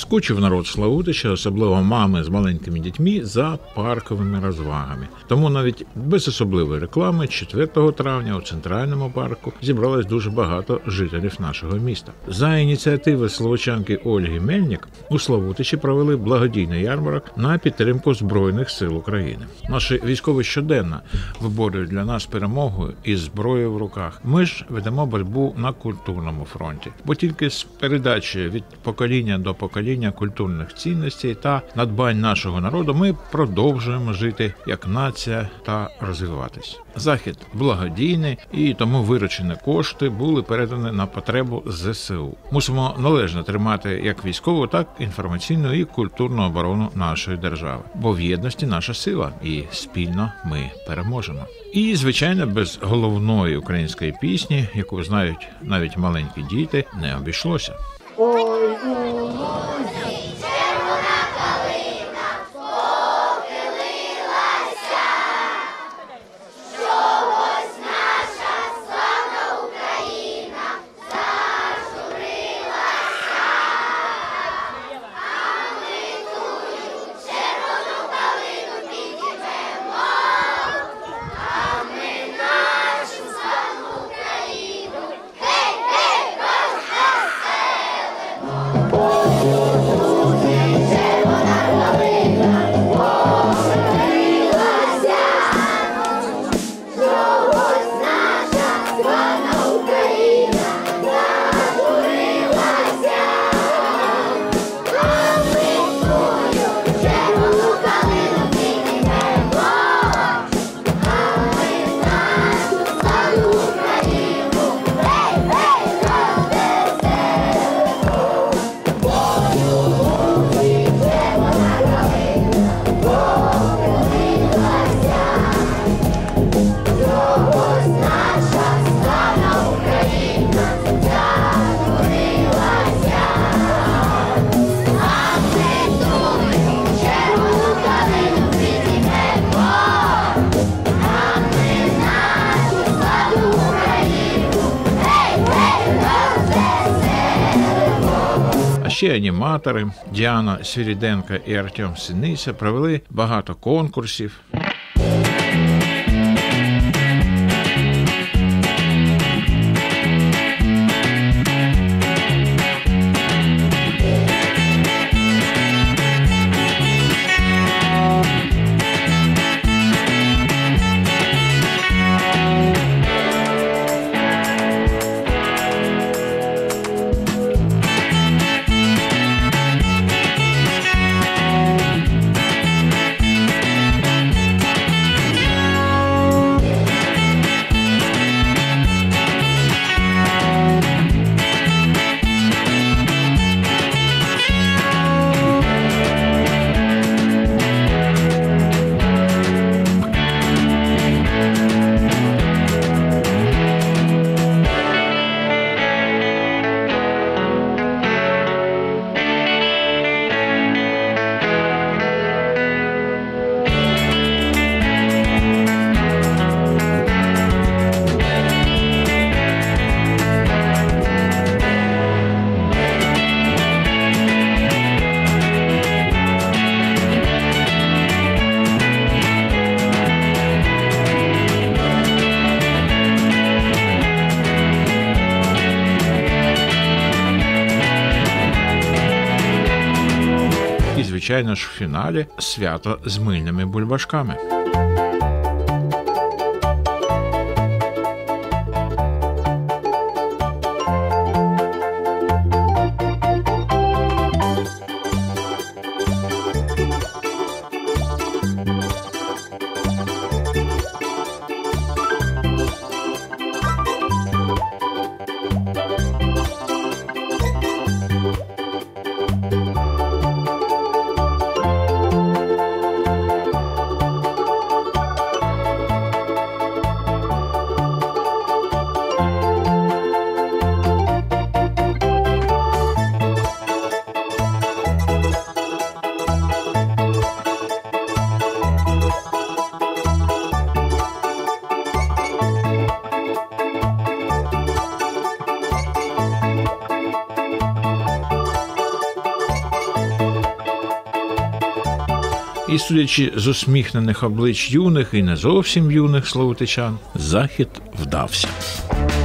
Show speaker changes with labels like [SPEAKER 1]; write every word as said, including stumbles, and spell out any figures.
[SPEAKER 1] Скучив народ Славутича, особливо мами з маленькими дітьми, за парковими розвагами. Тому навіть без особливої реклами четвертого травня у Центральному парку зібралось дуже багато жителів нашого міста. За ініціативи словочанки Ольги Мельник у Славутичі провели благодійний ярмарок на підтримку Збройних сил України. Наші військові щоденно виборюють для нас перемогу із зброєю в руках. Ми ж ведемо боротьбу на культурному фронті, бо тільки з передачі від покоління до покоління культурних цінностей та надбань нашого народу ми продовжуємо жити як нація та розвиватись. Захід благодійний, і тому виручені кошти були передані на потребу зе се у. Мусимо належно тримати як військову, так і інформаційну і культурну оборону нашої держави. Бо в єдності наша сила, і спільно ми переможемо. І, звичайно, без головної української пісні, яку знають навіть маленькі діти, не обійшлося.
[SPEAKER 2] Ой, у лузі червона калина похилилася, чогось наша славна Україна зажурилася, а ми тую червону калину підіймемо, а ми нашу славну Україну гей-гей
[SPEAKER 1] Ще аніматори Діана Свіріденко і Артем Синиця провели багато конкурсів. І, звичайно ж, в фіналі свято з мильними бульбашками. І, судячи з усміхнених облич юних і не зовсім юних словотичан, захід вдався.